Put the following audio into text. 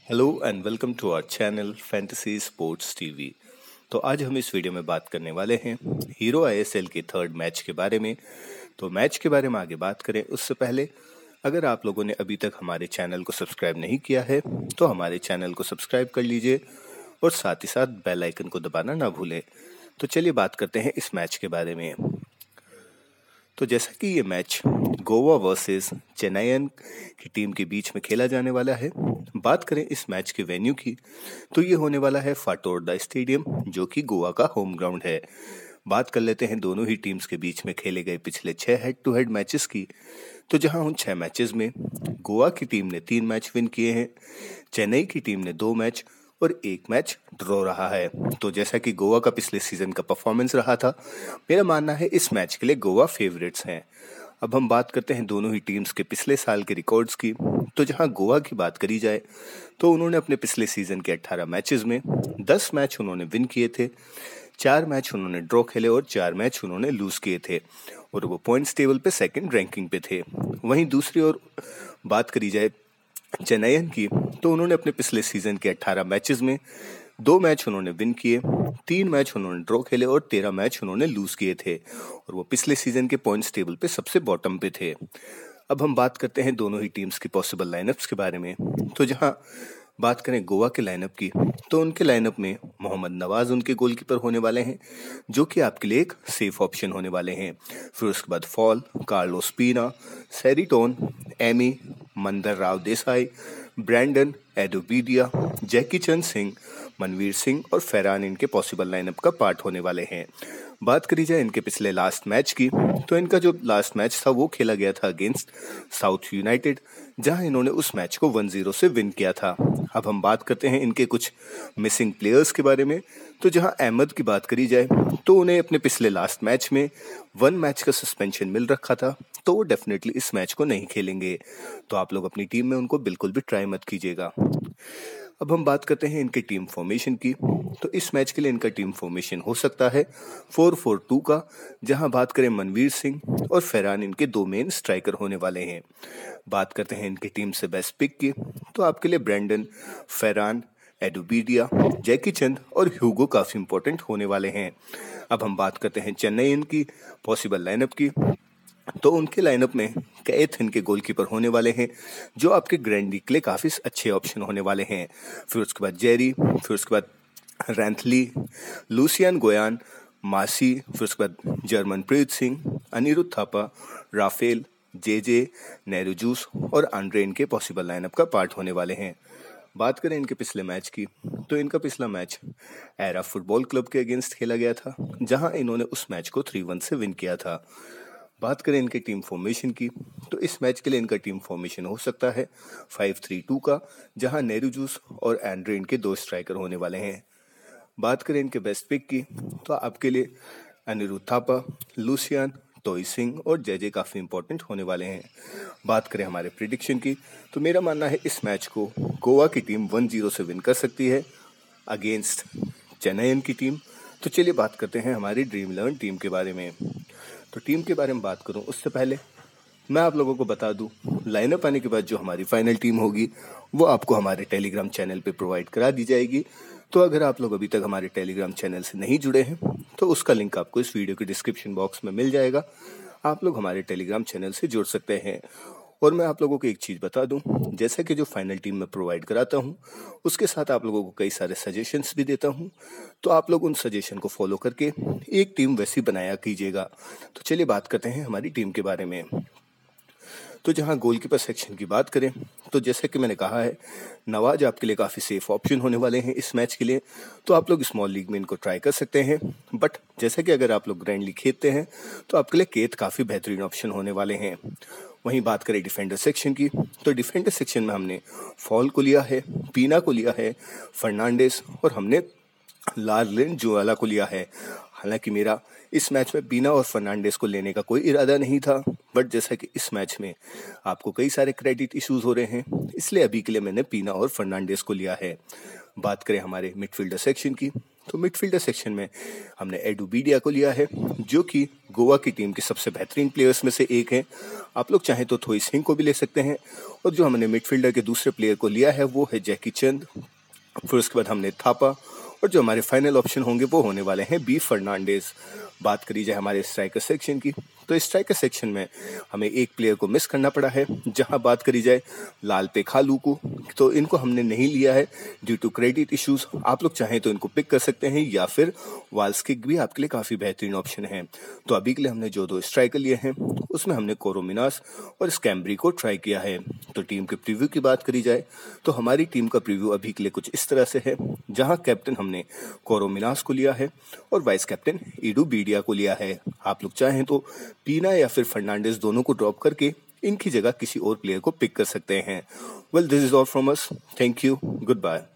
Hello and welcome to our channel fantasy sports TV. तो आज हम इस वीडियो में बात करने वाले हैं हीरो आईएसएल के थर्ड मैच के बारे में। तो मैच के बारे में आगे बात करें उससे पहले अगर आप लोगों ने अभी तक हमारे चैनल को सब्सक्राइब नहीं किया है तो हमारे चैनल को सब्सक्राइब कर लीजिए और साथ ही साथ बेल आइकन को दबाना ना भूलें। तो चलिए बात करते हैं इस मैच के बारे में। तो जैसा कि ये मैच गोवा वर्सेस चेन्नईयन की टीम के बीच में खेला जाने वाला है, बात करें इस मैच के वेन्यू की तो ये होने वाला है फाटोरदा स्टेडियम, जो कि गोवा का होम ग्राउंड है। बात कर लेते हैं दोनों ही टीम्स के बीच में खेले गए पिछले 6 हेड टू हेड मैचेस की। तो जहां उन 6 मैचेस में गोवा की टीम ने 3 मैच विन किए हैं, चेन्नई की टीम ने 2 मैच और 1 मैच ड्रॉ रहा है। तो जैसा कि गोवा का पिछले सीजन का परफॉर्मेंस रहा था, मेरा मानना है इस मैच के लिए गोवा फेवरेट्स हैं। अब हम बात करते हैं दोनों ही टीम्स के पिछले साल के रिकॉर्ड्स की। तो जहां गोवा की बात करी जाए तो उन्होंने अपने पिछले सीजन के 18 मैचेस में 10 मैच उन्होंने विन किए थे, 4 मैच उन्होंने ड्रॉ खेले और 4 मैच उन्होंने लूज किए थे और वो पॉइंट्स टेबल पे सेकंड रैंकिंग पे थे। वहीं दूसरी ओर बात करी जाए चेन्नईयन की तो उन्होंने अपने पिछले सीजन के 18 मैचेस में 2 मैच उन्होंने विन किए, 3 मैच उन्होंने ड्रॉ खेले और 13 मैच उन्होंने लूज किए थे और वो पिछले सीजन के पॉइंट्स टेबल पे सबसे बॉटम पे थे। अब हम बात करते हैं दोनों ही टीम्स की पॉसिबल लाइनअप्स के बारे में। तो जहां बात करें गोवा के लाइनअप की तो उनके लाइनअप में मोहम्मद नवाज उनके गोलकीपर होने वाले हैं, जो कि आपके लिए एक सेफ ऑप्शन होने वाले हैं। फिर उसके बाद फॉल, कार्लोस पीना, सेरिटोन, एमी, मंदर राव देसाई, ब्रैंडन एडोबीडिया, जैकी चंद सिंह, मनवीर सिंह और फैरान इनके पॉसिबल लाइनअप का पार्ट होने वाले हैं। बात करी जाए इनके पिछले लास्ट मैच की तो इनका जो लास्ट मैच था वो खेला गया था अगेंस्ट साउथ यूनाइटेड, जहां इन्होंने उस मैच को 1-0 से विन किया था। अब हम बात करते हैं इनके कुछ मिसिंग प्लेयर्स के बारे में। तो जहां अहमद की बात करी जाए तो उन्हें अपने पिछले लास्ट मैच में 1 मैच का सस्पेंशन मिल रखा था, तो वो डेफिनेटली इस मैच को नहीं खेलेंगे। तो आप लोग अपनी टीम में उनको बिल्कुल भी ट्राई मत कीजिएगा। अब हम बात करते हैं इनके टीम फॉर्मेशन की। तो इस मैच के लिए इनका टीम फॉर्मेशन हो सकता है 4-4-2 का, जहां बात करें मनवीर सिंह और फैरान इनके 2 मेन स्ट्राइकर होने वाले हैं। बात करते हैं इनकी टीम से बेस्ट पिक की तो आपके लिए ब्रैंडन, फैरान, एडोबीडिया, जैकी चंद और ह्यूगो काफी इंपॉर्टेंट होने वाले हैं। अब हम बात करते हैं चेन्नई इनकी पॉसिबल लाइनअप की तो उनके लाइनअप में कैथ इनके गोलकीपर होने वाले हैं, जो आपके ग्रैंडी के लिए काफी अच्छे ऑप्शन होने वाले हैं। फिर उसके बाद जेरी, फिर उसके बाद रैंथली, लूसियन गोयान, मासी, फिर उसके बाद जर्मनप्रीत सिंह, अनिरुद्ध थापा, राफेल, जे नेरुजूस और आंड्रे इनके पॉसिबल लाइनअप का पार्ट होने वाले हैं। बात करें इनके पिछले मैच की तो इनका पिछला मैच एरा फुटबॉल क्लब के अगेंस्ट खेला गया था, जहां इन्होंने उस मैच को 3-1 से विन किया था। बात करें इनके टीम फॉर्मेशन की तो इस मैच के लिए इनका टीम फॉर्मेशन हो सकता है 5-3-2 का, जहां नेरुजूस और एंड्रे इनके 2 स्ट्राइकर होने वाले हैं। बात करें इनके बेस्ट पिक की तो आपके लिए अनिरुद्ध थापा, लूसियन, टोई सिंह और जे काफी इंपॉर्टेंट होने वाले हैं। बात करें हमारे प्रिडिक्शन की तो मेरा मानना है इस मैच को गोवा की टीम 1-0 से विन कर सकती है अगेंस्ट चेन्नईयन की टीम। तो चलिए बात करते हैं हमारी ड्रीम 11 टीम के बारे में। तो टीम के बारे में बात करूं उससे पहले मैं आप लोगों को बता दूं, लाइनअप आने के बाद जो हमारी फाइनल टीम होगी वो आपको हमारे टेलीग्राम चैनल पे प्रोवाइड करा दी जाएगी। तो अगर आप लोग अभी तक हमारे टेलीग्राम चैनल से नहीं जुड़े हैं तो उसका लिंक आपको इस वीडियो के डिस्क्रिप्शन बॉक्स में मिल जाएगा। आप लोग हमारे टेलीग्राम चैनल से जुड़ सकते हैं। और मैं आप लोगों को एक चीज़ बता दूं, जैसे कि जो फाइनल टीम मैं प्रोवाइड कराता हूं उसके साथ आप लोगों को कई सारे सजेशंस भी देता हूं, तो आप लोग उन सजेशन को फॉलो करके एक टीम वैसी बनाया कीजिएगा। तो चलिए बात करते हैं हमारी टीम के बारे में। तो जहां गोलकीपर सेक्शन की बात करें तो जैसे कि मैंने कहा है, नवाज आपके लिए काफ़ी सेफ ऑप्शन होने वाले हैं इस मैच के लिए, तो आप लोग स्मॉल लीग में इनको ट्राई कर सकते हैं। बट जैसे कि अगर आप लोग ग्रैंड लीग खेलते हैं तो आपके लिए केत काफ़ी बेहतरीन ऑप्शन होने वाले हैं। वहीं बात करें डिफेंडर सेक्शन की तो डिफेंडर सेक्शन में हमने फॉल को लिया है, पीना को लिया है, फर्नांडिस और हमने लार्लिन जुआला को लिया है। हालांकि मेरा इस मैच में पीना और फर्नांडिस को लेने का कोई इरादा नहीं था, बट जैसा कि इस मैच में आपको कई सारे क्रेडिट इश्यूज हो रहे हैं, इसलिए अभी के लिए मैंने पीना और फर्नांडिस को लिया है। बात करें हमारे मिडफील्डर सेक्शन की तो मिडफील्डर सेक्शन में हमने एडू बीडिया को लिया है, जो कि गोवा की टीम के सबसे बेहतरीन प्लेयर्स में से एक है। आप लोग चाहें तो थोई सिंह को भी ले सकते हैं। और जो हमने मिडफील्डर के दूसरे प्लेयर को लिया है वो है जैकी चंद। फिर उसके बाद हमने थापा, और जो हमारे फाइनल ऑप्शन होंगे वो होने वाले हैं बी फर्नांडिस। बात करी जाए हमारे स्ट्राइकर सेक्शन की, तो स्ट्राइकर सेक्शन में हमें एक प्लेयर को मिस करना पड़ा है। जहां बात करी जाए लाल पे खालू को, तो इनको हमने नहीं लिया है ड्यू टू क्रेडिट इश्यूज। आप लोग चाहें तो इनको पिक कर सकते हैं, या फिर वाल्स किक भी आपके लिए काफ़ी बेहतरीन ऑप्शन है। तो अभी के लिए हमने जो 2 स्ट्राइकर लिए हैं उसमें हमने कोरोमिनास और स्कैम्ब्री को ट्राई किया है। तो टीम के प्रीव्यू की बात करी जाए तो हमारी टीम का प्रीव्यू अभी के लिए कुछ इस तरह से है, जहां कैप्टन हमने कोरोमिनास को लिया है और वाइस कैप्टन एडू बीडिया को लिया है। आप लोग चाहें तो पीना या फिर फर्नांडिस दोनों को ड्रॉप करके इनकी जगह किसी और प्लेयर को पिक कर सकते हैं। Well, this is all from us. Thank you, good bye.